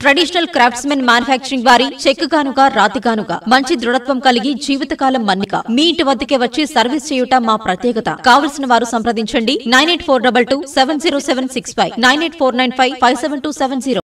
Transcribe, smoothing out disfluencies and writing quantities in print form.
Traditional craftsmen manufacturing వారి చెక్కు కానుక రాతి కానుక మంచి దృఢత్వం కలిగి జీవితకాలం మన్నిక మీ ఇంటి వద్దకే వచ్చి సర్వీస్ చేయుట మా ప్రత్యేకత. కావలసిన వారు సంప్రదించండి 9842270765 9849557270.